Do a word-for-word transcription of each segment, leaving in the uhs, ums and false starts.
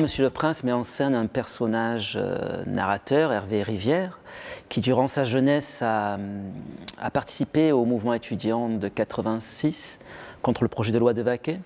Monsieur le Prince met en scène un personnage euh, narrateur, Hervé Rivière, qui durant sa jeunesse a, a participé au mouvement étudiant de quatre-vingt-six contre le projet de loi de Vaquet.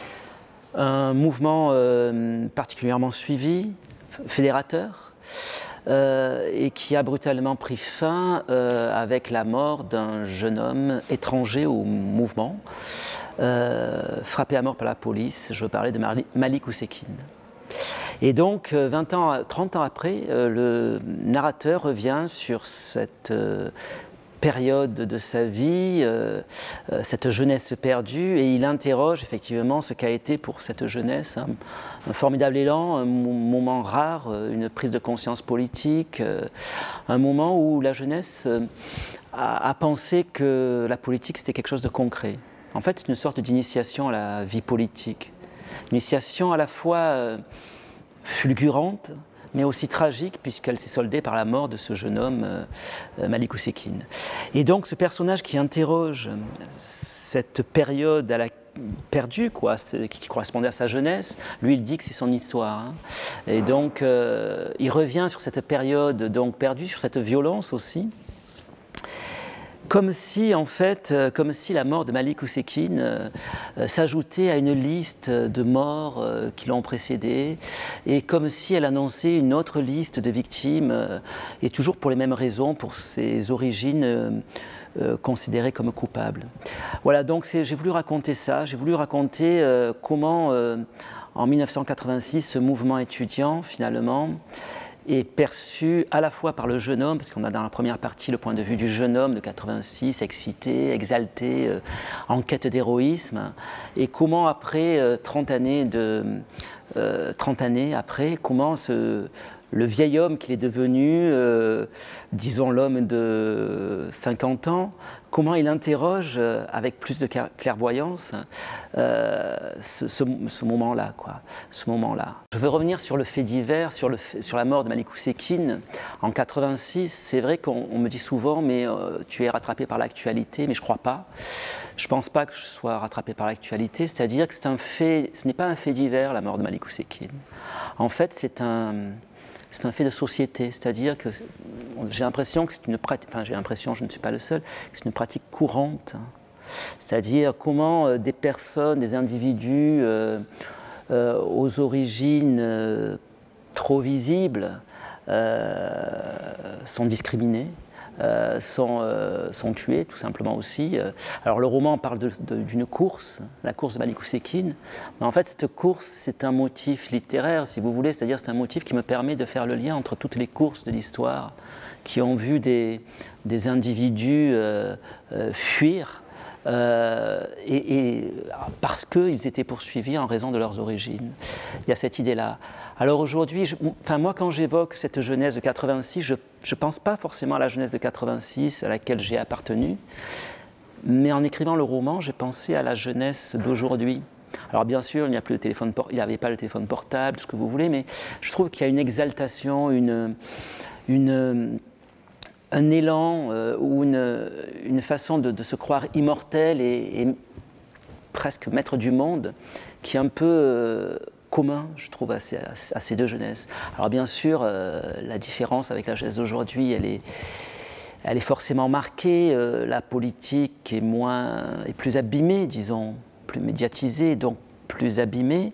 Un mouvement euh, particulièrement suivi, fédérateur, euh, et qui a brutalement pris fin euh, avec la mort d'un jeune homme étranger au mouvement, euh, frappé à mort par la police. Je veux parler de Malik Oussekine. Et donc, vingt ans, trente ans après, euh, le narrateur revient sur cette euh, période de sa vie, euh, euh, cette jeunesse perdue, et il interroge effectivement ce qu'a été pour cette jeunesse un, un formidable élan, un moment rare, une prise de conscience politique, euh, un moment où la jeunesse euh, a, a pensé que la politique c'était quelque chose de concret. En fait, c'est une sorte d'initiation à la vie politique, une initiation à la fois euh, fulgurante, mais aussi tragique, puisqu'elle s'est soldée par la mort de ce jeune homme, euh, Malik Oussekine. Et donc, ce personnage qui interroge cette période à la perdue, quoi, qui correspondait à sa jeunesse, lui, il dit que c'est son histoire. Hein. Et donc, euh, il revient sur cette période donc perdue, sur cette violence aussi. Comme si, en fait, comme si la mort de Malik Oussekine euh, euh, s'ajoutait à une liste de morts euh, qui l'ont précédé, et comme si elle annonçait une autre liste de victimes, euh, et toujours pour les mêmes raisons, pour ses origines euh, euh, considérées comme coupables. Voilà, donc j'ai voulu raconter ça, j'ai voulu raconter euh, comment, euh, en mille neuf cent quatre-vingt-six, ce mouvement étudiant, finalement, est perçu à la fois par le jeune homme, parce qu'on a dans la première partie le point de vue du jeune homme de quatre-vingt-six, excité, exalté, euh, en quête d'héroïsme, et comment après euh, trente années, de, euh, trente années après, comment ce, le vieil homme qu'il est devenu, euh, disons l'homme de cinquante ans, comment il interroge euh, avec plus de clairvoyance euh, ce, ce, ce moment-là, quoi, ce moment-là. Je veux revenir sur le fait divers, sur, le fait, sur la mort de Malik Oussekine en quatre-vingt-six. C'est vrai qu'on me dit souvent, mais euh, tu es rattrapé par l'actualité, mais je ne crois pas. Je ne pense pas que je sois rattrapé par l'actualité, c'est-à-dire que c'est un fait, ce n'est pas un fait divers, la mort de Malik Oussekine. En fait, c'est un... C'est un fait de société, c'est-à-dire que j'ai l'impression que c'est une pratique, enfin j'ai l'impression, je ne suis pas le seul, que c'est une pratique courante. C'est-à-dire comment des personnes, des individus euh, euh, aux origines euh, trop visibles euh, sont discriminés. Euh, sont, euh, sont tués tout simplement aussi. Alors le roman parle d'une course, la course de Malik Oussekine, mais en fait cette course c'est un motif littéraire si vous voulez, c'est-à-dire c'est un motif qui me permet de faire le lien entre toutes les courses de l'histoire qui ont vu des, des individus euh, euh, fuir Euh, et, et parce qu'ils étaient poursuivis en raison de leurs origines. Il y a cette idée-là. Alors aujourd'hui, enfin moi quand j'évoque cette jeunesse de quatre-vingt-six, je ne pense pas forcément à la jeunesse de quatre-vingt-six à laquelle j'ai appartenu, mais en écrivant le roman, j'ai pensé à la jeunesse d'aujourd'hui. Alors bien sûr, il n'y a plus le téléphone, il n'y avait pas le téléphone portable, tout ce que vous voulez, mais je trouve qu'il y a une exaltation, une... une un élan euh, ou une, une façon de, de se croire immortel et, et presque maître du monde qui est un peu euh, commun, je trouve, à ces, à ces deux jeunesses. Alors bien sûr, euh, la différence avec la jeunesse d'aujourd'hui, elle est, elle est forcément marquée. Euh, la politique est, moins, est plus abîmée, disons, plus médiatisée, donc plus abîmée.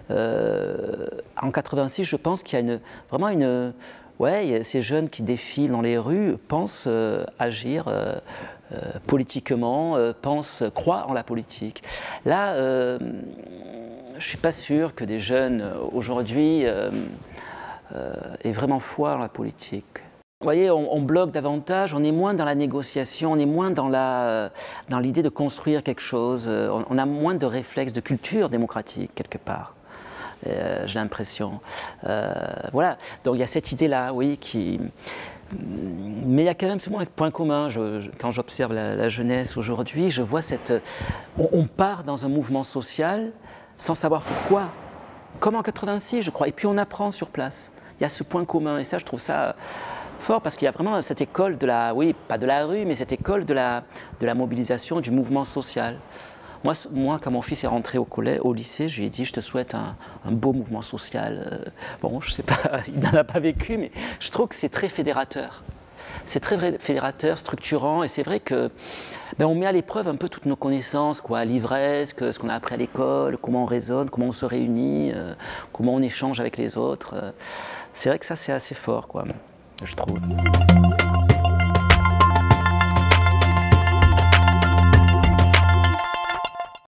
Euh, en quatre-vingt-six, je pense qu'il y a une, vraiment une... Ouais, ces jeunes qui défilent dans les rues pensent euh, agir euh, euh, politiquement, euh, pensent, croient en la politique. Là, euh, je ne suis pas sûr que des jeunes aujourd'hui euh, euh, aient vraiment foi en la politique. Vous voyez, on, on bloque davantage, on est moins dans la négociation, on est moins dans la, dans l'idée de construire quelque chose, on, on a moins de réflexes de culture démocratique quelque part. Euh, j'ai l'impression. Euh, voilà, donc il y a cette idée-là, oui, qui... Mais il y a quand même souvent un point commun. Je, je, quand j'observe la, la jeunesse aujourd'hui, je vois cette... On, on part dans un mouvement social sans savoir pourquoi. Comme en quatre-vingt-six, je crois. Et puis on apprend sur place. Il y a ce point commun. Et ça, je trouve ça fort parce qu'il y a vraiment cette école de la... Oui, pas de la rue, mais cette école de la, de la mobilisation, du mouvement social. Moi, moi, quand mon fils est rentré au collège, au lycée, je lui ai dit, je te souhaite un, un beau mouvement social. Euh, bon, je sais pas, il n'en a pas vécu, mais je trouve que c'est très fédérateur. C'est très fédérateur, structurant, et c'est vrai que ben, on met à l'épreuve un peu toutes nos connaissances, quoi, l'ivresse, ce qu'on a appris à l'école, comment on raisonne, comment on se réunit, euh, comment on échange avec les autres. Euh, c'est vrai que ça, c'est assez fort, quoi, je trouve.